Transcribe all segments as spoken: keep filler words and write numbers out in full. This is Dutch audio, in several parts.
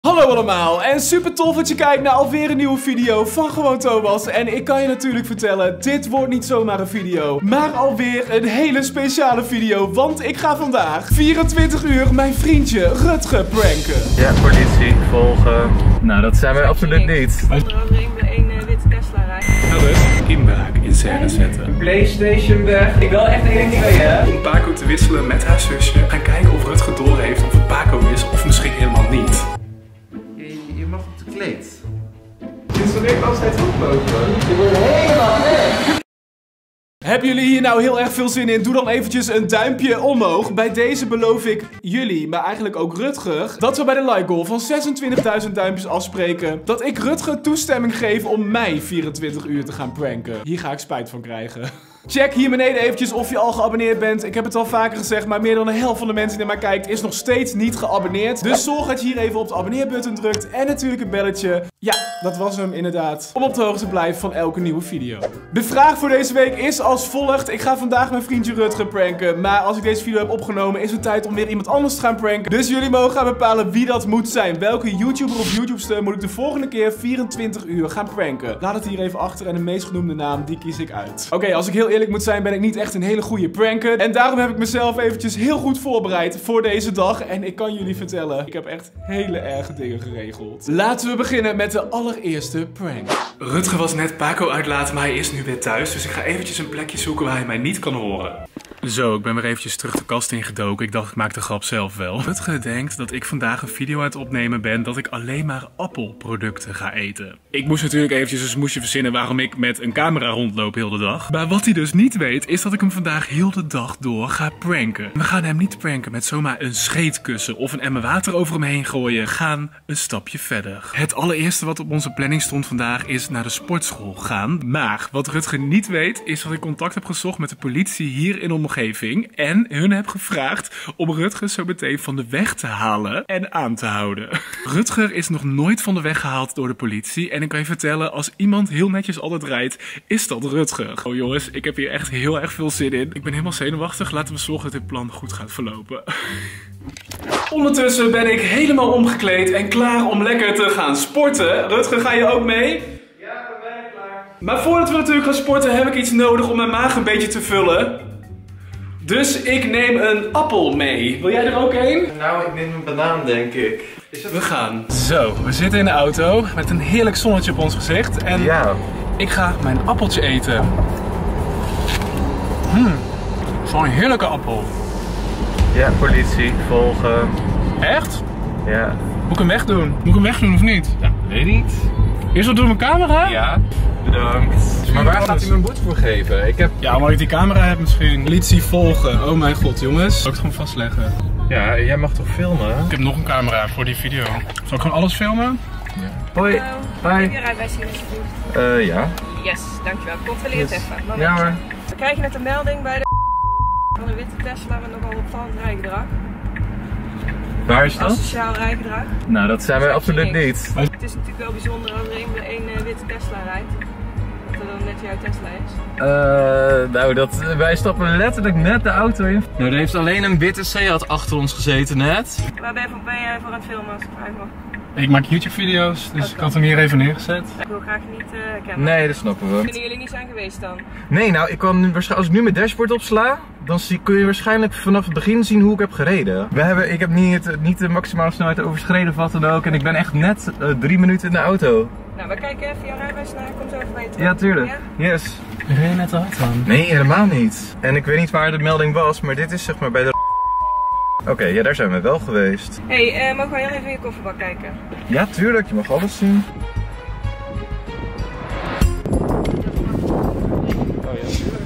Hallo allemaal en super tof dat je kijkt naar alweer een nieuwe video van Gewoon Thomas. En ik kan je natuurlijk vertellen, dit wordt niet zomaar een video, maar alweer een hele speciale video. Want ik ga vandaag vierentwintig uur mijn vriendje Rutger pranken. Ja, politie, volgen. Nou, dat zijn wij absoluut niet. Onder andere in een uh, witte Tesla rijdt. Rut, inbraak in scène zetten. PlayStation weg. Ik wil echt één ding hè? Om Paco te wisselen met haar zusje. Gaan kijken of Rutger door heeft of het Paco is of misschien helemaal niet. Je, je mag op de kleed. Dit is toch echt altijd oplopen? Je wordt helemaal weg. Hebben jullie hier nou heel erg veel zin in? Doe dan eventjes een duimpje omhoog. Bij deze beloof ik jullie, maar eigenlijk ook Rutger, dat we bij de like goal van zesentwintigduizend duimpjes afspreken dat ik Rutger toestemming geef om mij vierentwintig uur te gaan pranken. Hier ga ik spijt van krijgen. Check hier beneden eventjes of je al geabonneerd bent. Ik heb het al vaker gezegd, maar meer dan de helft van de mensen die naar mij kijkt is nog steeds niet geabonneerd. Dus zorg dat je hier even op de abonneerbutton drukt en natuurlijk een belletje. Ja, dat was hem inderdaad. Om op de hoogte te blijven van elke nieuwe video. De vraag voor deze week is als volgt. Ik ga vandaag mijn vriendje Rutger pranken. Maar als ik deze video heb opgenomen is het tijd om weer iemand anders te gaan pranken. Dus jullie mogen gaan bepalen wie dat moet zijn. Welke YouTuber of YouTubester moet ik de volgende keer vierentwintig uur gaan pranken. Laat het hier even achter en de meest genoemde naam, die kies ik uit. Oké, okay, als ik heel eerlijk moet zijn, ben ik niet echt een hele goede pranker. En daarom heb ik mezelf eventjes heel goed voorbereid voor deze dag. En ik kan jullie vertellen, ik heb echt hele erge dingen geregeld. Laten we beginnen met de allereerste prank. Rutger was net Paco uitlaten, maar hij is nu weer thuis. Dus ik ga eventjes een plekje zoeken waar hij mij niet kan horen. Zo, ik ben weer eventjes terug de kast ingedoken. Ik dacht, ik maak de grap zelf wel. Rutger denkt dat ik vandaag een video aan het opnemen ben dat ik alleen maar appelproducten ga eten. Ik moest natuurlijk eventjes een smoesje verzinnen waarom ik met een camera rondloop heel de dag. Maar wat hij dus niet weet, is dat ik hem vandaag heel de dag door ga pranken. We gaan hem niet pranken met zomaar een scheetkussen of een emmer water over hem heen gooien. We gaan een stapje verder. Het allereerste wat op onze planning stond vandaag is naar de sportschool gaan. Maar wat Rutger niet weet, is dat ik contact heb gezocht met de politie hier in omgeving. En hun heb gevraagd om Rutger zo meteen van de weg te halen en aan te houden. Rutger is nog nooit van de weg gehaald door de politie. En ik kan je vertellen, als iemand heel netjes altijd rijdt, is dat Rutger. Oh jongens, ik heb hier echt heel erg veel zin in. Ik ben helemaal zenuwachtig. Laten we zorgen dat dit plan goed gaat verlopen. Ondertussen ben ik helemaal omgekleed en klaar om lekker te gaan sporten. Rutger, ga je ook mee? Ja, ik ben bijna klaar. Maar voordat we natuurlijk gaan sporten, heb ik iets nodig om mijn maag een beetje te vullen. Dus ik neem een appel mee. Wil jij er ook een? Nou, ik neem een banaan, denk ik. Is dat... We gaan. Zo, we zitten in de auto met een heerlijk zonnetje op ons gezicht. En ja. Ik ga mijn appeltje eten. Hmm, zo'n heerlijke appel. Ja, politie, volgen. Echt? Ja. Moet ik hem wegdoen? Moet ik hem wegdoen of niet? Ja, weet niet. Eerst wat door mijn camera? Ja, bedankt. Maar waar gaat hij mijn boete voor geven? Ik heb... Ja, omdat ik die camera heb misschien. Politie volgen. Oh mijn god, jongens. Zal ik het gewoon vastleggen? Ja, jij mag toch filmen? Ik heb nog een camera voor die video. Zal ik gewoon alles filmen? Ja. Hoi. Hallo. Hi. Heb je rijbewijs hier alsjeblieft? Eh, uh, ja. Yes, dankjewel. Controleer het Yes. even. Momentje. Ja hoor. We krijgen net een melding bij de van een witte Tesla met nogal opvallend rijgedrag. Waar is dat? Asociaal rijgedrag. Nou, dat zijn wij absoluut niet. Het is natuurlijk wel bijzonder als er een, een uh, witte Tesla rijdt. Dat er dan net jouw Tesla is. Uh, nou, dat, wij stappen letterlijk net de auto in. Nou, er heeft alleen een witte Seat achter ons gezeten net. Waar ben je voor, ben jij voor aan het filmen als ik vraag mag? Ik maak YouTube video's, dus okay. Ik had hem hier even neergezet. Ik wil graag niet uh, herkennen. Nee, dat snappen we. Kunnen jullie niet zijn geweest dan? Nee, nou, ik kan nu, als ik nu mijn dashboard opsla, dan zie, kun je waarschijnlijk vanaf het begin zien hoe ik heb gereden. We hebben, ik heb niet, niet de maximale snelheid overschreden of wat dan ook. En ik ben echt net uh, drie minuten in de auto. Nou, we kijken even jouw rijbewijs naar. Kom zo even bij je terug. Ja, tuurlijk. Ja? Yes. Reed je net te hard aan? Nee, helemaal niet. En ik weet niet waar de melding was, maar dit is zeg maar bij de... Oké, okay, ja, daar zijn we wel geweest. Hé, hey, uh, mogen wij heel even in je kofferbak kijken? Ja, tuurlijk. Je mag alles zien. Oh ja, tuurlijk.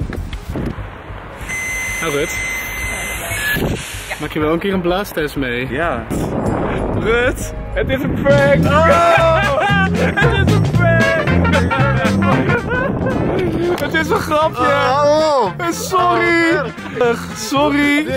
Nou, Rut. Ja. Maak je wel een keer een blaastest mee? Ja. Rut, het is een prank! Oh! Het is een prank! Het is een grapje! Oh, sorry! Oh, sorry!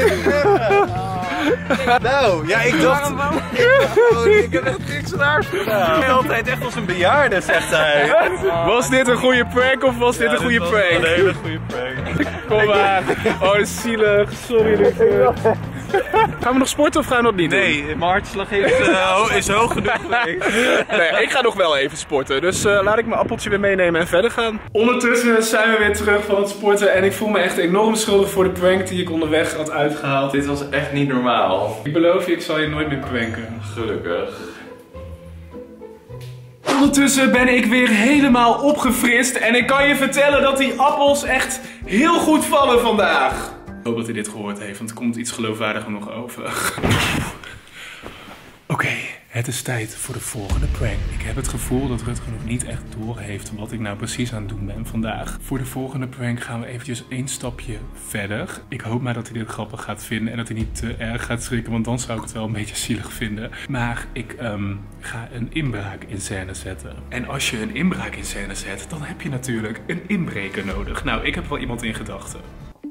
Nou, ja, ik dacht... Ik, ik heb echt niks raars gedaan. Ik ben altijd echt als een bejaarde, zegt hij. Was dit een goede prank of was dit ja, een goede prank? Een hele goede prank. Kom maar. Oh, dat is zielig. Sorry, lieve. Gaan we nog sporten of gaan we dat niet doen? Nee, mijn hartslag is, uh, is hoog genoeg voor niks. Nee, ik ga nog wel even sporten. Dus uh, laat ik mijn appeltje weer meenemen en verder gaan. Ondertussen zijn we weer terug van het sporten. En ik voel me echt enorm schuldig voor de prank die ik onderweg had uitgehaald. Dit was echt niet normaal. Ik beloof je, ik zal je nooit meer pranken. Gelukkig. Ondertussen ben ik weer helemaal opgefrist. En ik kan je vertellen dat die appels echt heel goed vallen vandaag. Ik hoop dat hij dit gehoord heeft, want er komt iets geloofwaardiger nog over. Oké, okay, het is tijd voor de volgende prank. Ik heb het gevoel dat Rutger nog niet echt door heeft wat ik nou precies aan het doen ben vandaag. Voor de volgende prank gaan we eventjes één stapje verder. Ik hoop maar dat hij dit grappig gaat vinden en dat hij niet te erg gaat schrikken, want dan zou ik het wel een beetje zielig vinden. Maar ik um, ga een inbraak in scène zetten. En als je een inbraak in scène zet, dan heb je natuurlijk een inbreker nodig. Nou, ik heb wel iemand in gedachten.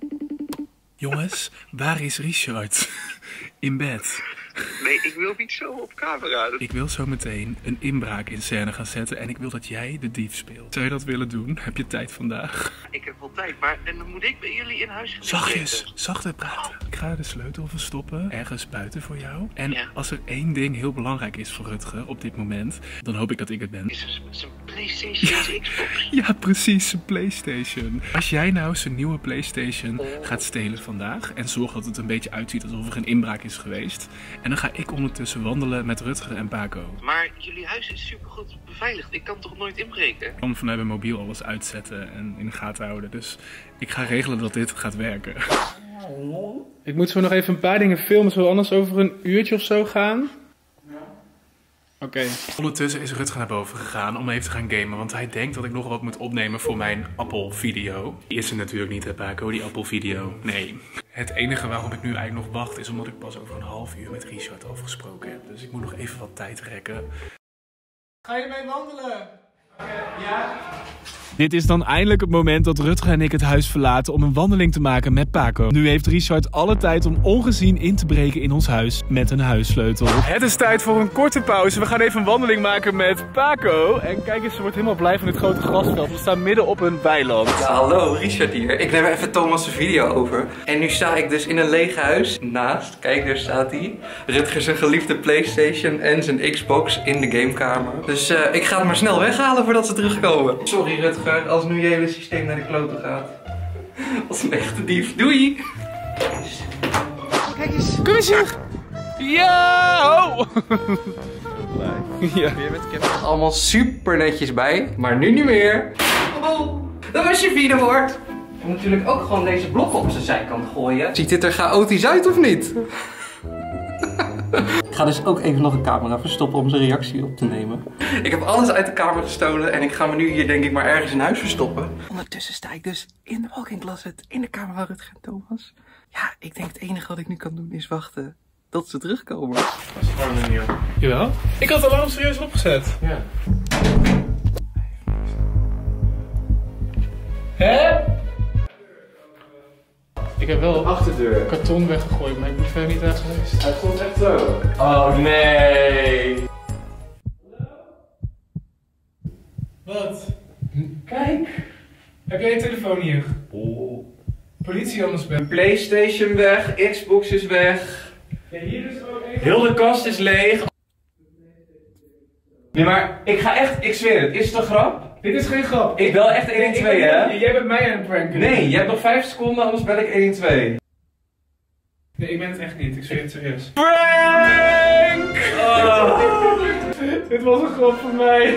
Jongens, waar is Richard? In bed. Nee, ik wil niet zo op camera. Ik wil zo meteen een inbraak in scène gaan zetten en ik wil dat jij de dief speelt. Zou je dat willen doen? Heb je tijd vandaag? Ik heb wel tijd, maar en dan moet ik bij jullie in huis gaan. Zachtjes, zachter praten. Ik ga de sleutel verstoppen, ergens buiten voor jou. En ja. Als er één ding heel belangrijk is voor Rutger op dit moment, dan hoop ik dat ik het ben. Is het een PlayStation, ja. Xbox? Ja, precies, een PlayStation. Als jij nou zijn nieuwe PlayStation gaat stelen vandaag en zorgt dat het een beetje uitziet alsof er een inbraak is geweest. En dan ga ik ondertussen wandelen met Rutger en Paco. Maar jullie huis is supergoed beveiligd. Ik kan toch nooit inbreken? Ik kan vanuit mijn mobiel alles uitzetten en in de gaten houden. Dus ik ga regelen dat dit gaat werken. Ik moet zo nog even een paar dingen filmen. Zullen we anders over een uurtje of zo gaan? Oké. Okay. Ondertussen is Rutger naar boven gegaan om even te gaan gamen. Want hij denkt dat ik nog wat moet opnemen voor mijn appelvideo. Die is er natuurlijk niet, hè Paco, die appelvideo. Nee. Het enige waarom ik nu eigenlijk nog wacht is omdat ik pas over een half uur met Richard afgesproken heb. Dus ik moet nog even wat tijd rekken. Ga je mee wandelen? Okay, ja. Dit is dan eindelijk het moment dat Rutger en ik het huis verlaten om een wandeling te maken met Paco. Nu heeft Richard alle tijd om ongezien in te breken in ons huis met een huissleutel. Het is tijd voor een korte pauze. We gaan even een wandeling maken met Paco. En kijk eens, ze wordt helemaal blij van dit grote grasveld. We staan midden op een weiland. Ja, hallo, Richard hier. Ik neem even Thomas' video over. En nu sta ik dus in een leeg huis. Naast, kijk daar staat hij. Rutger zijn geliefde PlayStation en zijn Xbox in de gamekamer. Dus uh, ik ga het maar snel weghalen voordat ze terugkomen. Sorry Rutger. Als nu je hele systeem naar de kloten gaat. Als een echte dief. Doei! Kijk eens. Kom eens hier. Ja! Oh. Ja. Je bent er allemaal super netjes bij. Maar nu niet meer. Oh, dat was je vierde woord. Ik moet natuurlijk ook gewoon deze blokken op zijn zijkant gooien. Ziet dit er chaotisch uit of niet? Ik ga dus ook even nog een camera verstoppen om zijn reactie op te nemen. Ik heb alles uit de kamer gestolen en ik ga me nu hier denk ik maar ergens in huis verstoppen. Ondertussen sta ik dus in de walk-in closet in de kamer van Rutger en Thomas. Ja, ik denk het enige wat ik nu kan doen is wachten tot ze terugkomen. Dat is gewoon een nieuw. Jawel? Ik had het alarm serieus opgezet. Ja. Hè? Ik heb wel achterdeur karton weggegooid, maar ik ben verder niet uit geweest. Het komt echt zo. Oh nee. Wat? Kijk. Heb jij je telefoon hier? Oh. Politie anders ben. PlayStation weg, Xbox is weg. Ja, hier is ook even. Heel de kast is leeg. Nee, maar ik ga echt, ik zweer het, is het een grap? Dit is geen grap. Ik bel echt één een twee, hè? Jij bent mij aan het pranken. Nee, je hebt nog vijf seconden, anders bel ik één een twee. Nee, ik ben het echt niet. Ik zweer het serieus. Prank! Oh. Dit was een grap voor mij.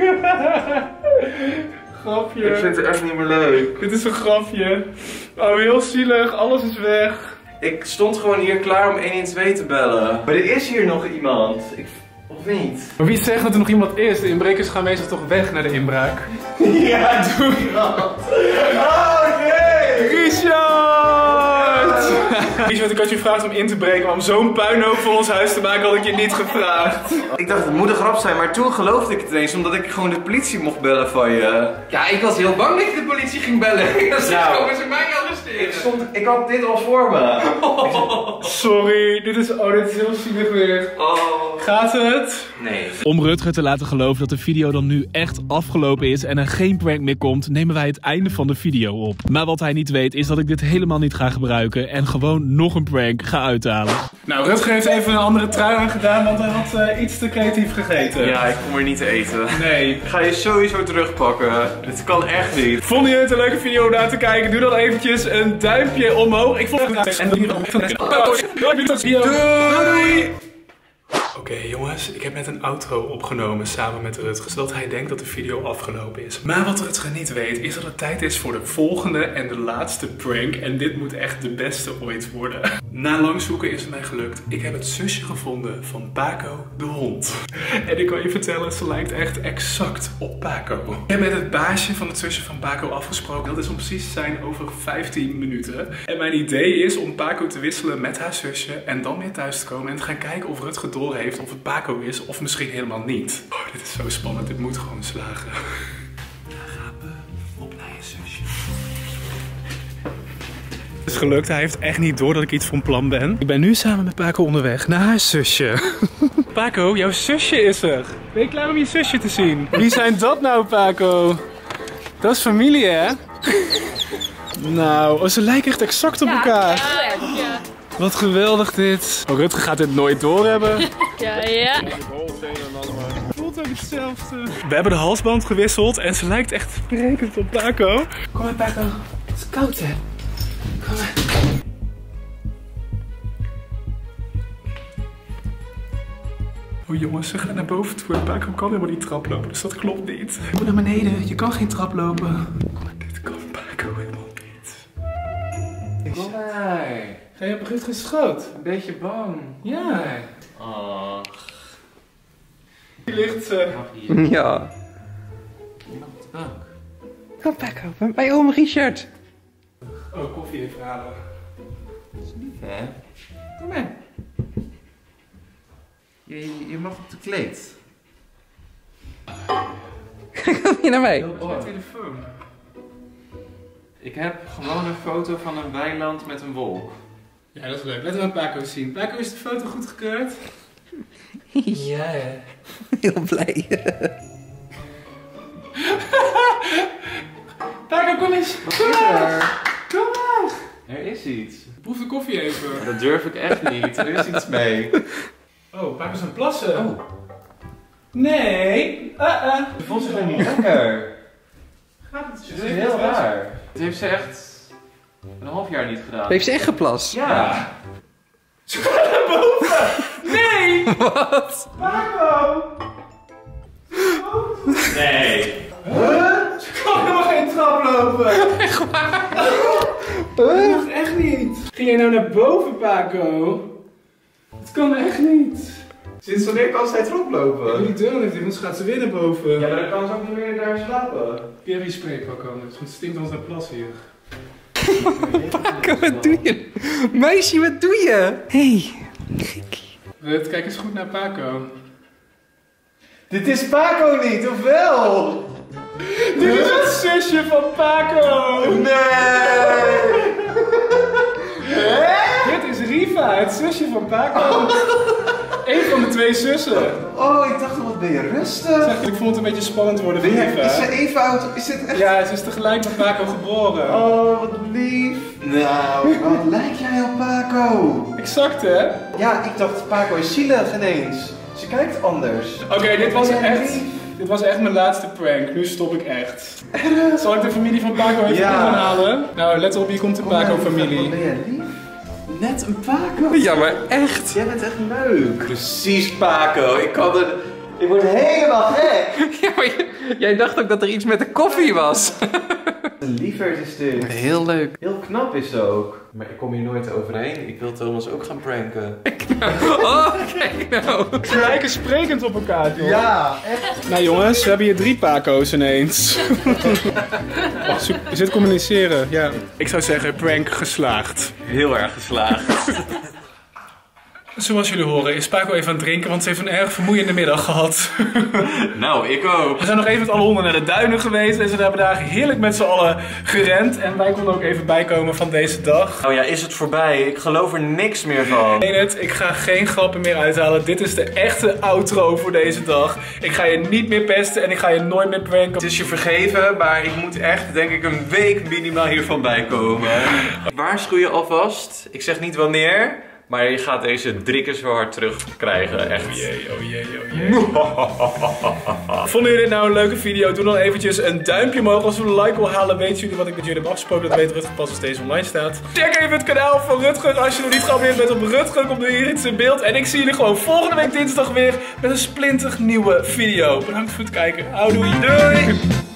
Grapje. Ik vind het echt niet meer leuk. Dit is een grapje. Oh, heel zielig. Alles is weg. Ik stond gewoon hier klaar om één een twee te bellen. Maar er is hier nog iemand. Ik... Of niet? Maar wie zegt dat er nog iemand is? De inbrekers gaan meestal toch weg naar de inbraak? Ja, doe dat. Oh nee! Richard! Richard, ik had je gevraagd om in te breken, maar om zo'n puinhoop voor ons huis te maken had ik je niet gevraagd. Ik dacht het moet een grap zijn, maar toen geloofde ik het ineens omdat ik gewoon de politie mocht bellen van je. Ja, ik was heel bang dat je de politie ging bellen. Dan nou. komen ze mij arresteren. Ik, stond, ik had dit al voor me. Oh, sorry, dit is, oh, dit is heel zielig weer. Oh. Gaat het? Nee. Om Rutger te laten geloven dat de video dan nu echt afgelopen is en er geen prank meer komt, nemen wij het einde van de video op. Maar wat hij niet weet is dat ik dit helemaal niet ga gebruiken en gewoon nog een prank ga uithalen. Nou, Rutger heeft even een andere trui aangedaan, want hij had uh, iets te creatief gegeten. Ja, ik kom er niet te eten. Nee. Ik ga je sowieso terugpakken. Dit kan echt niet. Vonden jullie het een leuke video om naar te kijken? Doe dan eventjes een duimpje omhoog. Ik vond het graag. En doei! Doei! Oké okay, jongens, ik heb net een outro opgenomen samen met Rutger, zodat hij denkt dat de video afgelopen is. Maar wat Rutger niet weet, is dat het tijd is voor de volgende en de laatste prank. En dit moet echt de beste ooit worden. Na lang zoeken is het mij gelukt. Ik heb het zusje gevonden van Paco de hond. En ik kan je vertellen, ze lijkt echt exact op Paco. Ik heb met het baasje van het zusje van Paco afgesproken. Dat is om precies te zijn over vijftien minuten. En mijn idee is om Paco te wisselen met haar zusje en dan weer thuis te komen en te gaan kijken of Rutger door heeft of het Paco is of misschien helemaal niet. Oh, dit is zo spannend. Dit moet gewoon slagen. Daar gaan we op naar je zusje. Het is gelukt. Hij heeft echt niet door dat ik iets van plan ben. Ik ben nu samen met Paco onderweg naar haar zusje. Paco, jouw zusje is er. Ben je klaar om je zusje te zien? Wie zijn dat nou, Paco? Dat is familie, hè? Nou, oh, ze lijken echt exact op elkaar. Ja, ja. Wat geweldig dit. Oh, Rutger gaat dit nooit doorhebben. Ja, ja. Voelt ook hetzelfde. We hebben de halsband gewisseld en ze lijkt echt sprekend op Paco. Kom maar, Paco. Het is koud, hè? Kom maar. Oh jongens, ze gaan naar boven toe en Paco kan helemaal niet trap lopen, dus dat klopt niet. Je moet naar beneden, je kan geen trap lopen. Maar dit kan Paco helemaal niet. Kom maar. Ga je op Rutger schoot? Een beetje bang. Ja. Oh. Die ligt... Uh... Ja. Iemand op de bank. Kom Paco, bij mijn oom Richard. Oh, koffie even halen. Dat is lief, hè? Kom maar. Je, je mag op de kleed. Kom je naar mij? Oh, mijn telefoon. Ik heb gewoon een foto van een weiland met een wolk. Ja, dat is leuk. Laten we aan Paco zien. Paco, is de foto goedgekeurd? Ja, heel blij. Paco, kom eens. Kom maar. Kom maar. Er is iets. Proef de koffie even. Dat durf ik echt niet. Er is iets mee. Oh, Paco is aan het plassen. Oh. Nee. Uh -uh. Ze voelt zich niet lekker. Gaat het? Het is heel raar. Het heeft ze echt een half jaar niet gedaan. Heeft ze echt geplast? Ja. Ze gaat naar boven. Nee. Wat? Paco. Nee. Huh? Ze kan helemaal geen trap lopen. Echt waar? Dat mag echt niet. Ging jij nou naar boven, Paco? Dat kan echt niet. Sinds wanneer kan zij erop lopen? Die deur heeft, anders gaat ze weer naar boven. Ja, maar dan kan ze ook niet meer daar slapen. Pierre, wie spreekt wel komen? Het stinkt ons naar plas hier. Paco, wat doe je? Meisje, wat doe je? Hé, hey. Rut, kijk eens goed naar Paco. Dit is Paco niet, of wel? Dit is het zusje van Paco! Nee! Dit is Riva, het zusje van Paco. Eén van de twee zussen. Oh, ik dacht, wat ben je rustig? Zeg, ik vond het een beetje spannend worden voor Ben Riva. jij, is ze even oud? Is dit echt... Ja, ze is tegelijk met Paco geboren. Oh, wat lief. Nou, wat lijk jij op Paco? Exact, hè? Ja, ik dacht Paco is zielig ineens. Ze kijkt anders. Oké, okay, dit was Ben jij echt... lief? Dit was echt mijn laatste prank. Nu stop ik echt. Zal ik de familie van Paco even Ja. aanhalen? Nou, let op, hier komt de Paco-familie. Wat ben jij lief? Net een Paco. Ja, maar echt. Jij bent echt leuk. Precies, Paco. Ik kan er... Ik word helemaal gek. Ja, maar jij dacht ook dat er iets met de koffie was. Een lieverd is dit. Heel leuk. Heel knap is ze ook. Maar ik kom hier nooit overheen. Ik wil Thomas ook gaan pranken. Oh, kijk nou. Ze lijken sprekend op elkaar, joh. Ja, echt. Nou jongens, we hebben hier drie Paco's ineens. Wacht, zoek- is dit communiceren? Ja. Ik zou zeggen, prank geslaagd. Heel erg geslaagd. Zoals jullie horen is Paco even aan het drinken, want ze heeft een erg vermoeiende middag gehad. Nou, ik ook. We zijn nog even met alle honden naar de duinen geweest en ze hebben daar heerlijk met z'n allen gerend. En wij konden ook even bijkomen van deze dag. Oh ja, is het voorbij? Ik geloof er niks meer van. Ik meen het, ik ga geen grappen meer uithalen. Dit is de echte outro voor deze dag. Ik ga je niet meer pesten en ik ga je nooit meer pranken. Het is je vergeven, maar ik moet echt, denk ik, een week minimaal hiervan bijkomen. Ik waarschuw je alvast. Ik zeg niet wanneer. Maar je gaat deze drie keer zo hard terugkrijgen, echt. Oh jee, oh jee, oh jee. Vonden jullie dit nou een leuke video? Doe dan eventjes een duimpje omhoog. Als we een like wil halen, weten jullie wat ik met jullie heb afgesproken. Dat weet Rutger pas als deze online staat. Check even het kanaal van Rutger als je nog niet geabonneerd bent op Rutger. Komt er hier iets in beeld. En ik zie jullie gewoon volgende week dinsdag weer met een splinternieuwe video. Bedankt voor het kijken. Houdoe. Doei!